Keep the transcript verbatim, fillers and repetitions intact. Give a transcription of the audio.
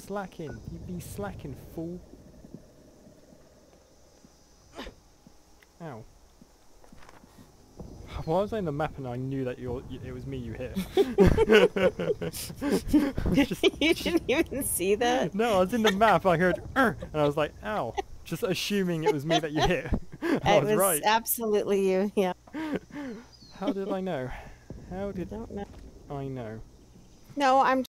slacking. You'd be slacking, fool. Ow. Well, I was on the map and I knew that you're, y it was me you hit. just, You didn't even see that? No, I was in the map, I heard "er," and I was like, ow. Just assuming it was me that you hit. I It was, was right. absolutely you, yeah. How did I know? How I did don't know. I know? No, I'm